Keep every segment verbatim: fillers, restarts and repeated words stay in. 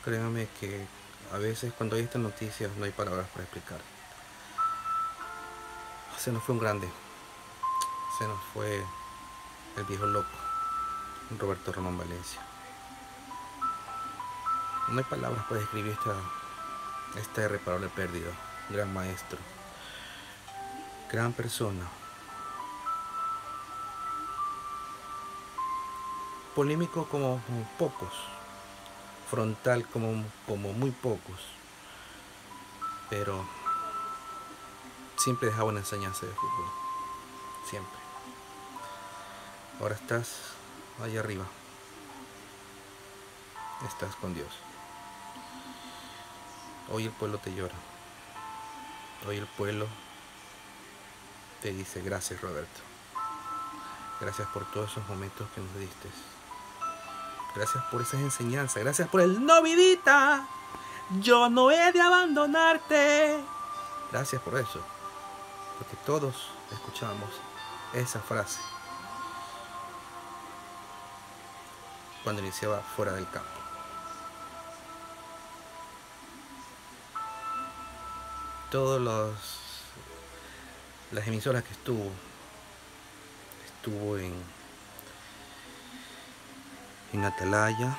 créanme que a veces cuando hay estas noticias no hay palabras para explicar. Se nos fue un grande, se nos fue el viejo loco, Roberto Román Valencia. No hay palabras para describir esta, esta irreparable pérdida. Gran maestro, gran persona, polémico como, como pocos, frontal como, como muy pocos, pero siempre dejaba una enseñanza de fútbol, siempre. Ahora estás allá arriba, estás con Dios. Hoy el pueblo te llora, hoy el pueblo te dice gracias, Roberto, gracias por todos esos momentos que nos diste, gracias por esas enseñanzas, gracias por el no vidita, yo no he de abandonarte, gracias por eso, porque todos escuchamos esa frase cuando iniciaba fuera del campo. Todos los las emisoras que estuvo estuvo en en Atalaya,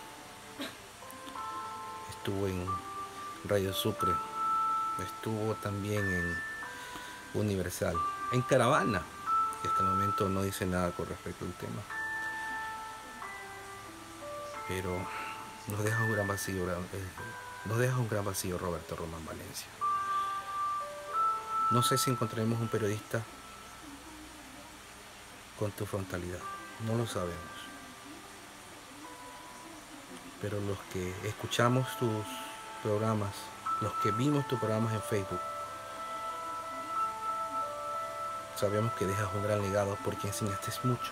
estuvo en Radio Sucre, estuvo también en Universal, en Caravana, que hasta el momento no dice nada con respecto al tema, pero nos deja un gran vacío, nos deja un gran vacío Roberto Román Valencia. No sé si encontraremos un periodista con tu frontalidad, no lo sabemos, pero los que escuchamos tus programas, los que vimos tus programas en Facebook, sabemos que dejas un gran legado porque enseñaste mucho,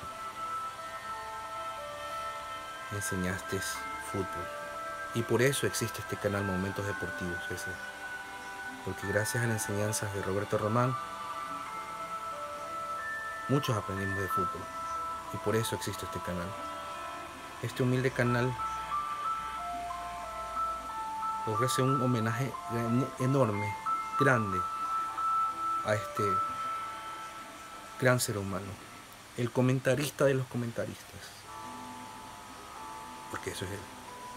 enseñaste fútbol, y por eso existe este canal Momentos Deportivos, ese, porque gracias a las enseñanzas de Roberto Román muchos aprendimos de fútbol, y por eso existe este canal. Este humilde canal ofrece un homenaje enorme, grande, a este gran ser humano, el comentarista de los comentaristas, porque eso es él.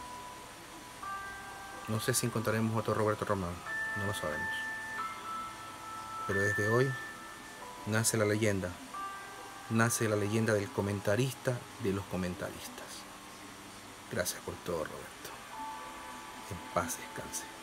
No sé si encontraremos otro Roberto Román, no lo sabemos, pero desde hoy nace la leyenda, nace la leyenda del comentarista de los comentaristas. Gracias por todo, Roberto. En paz descanse.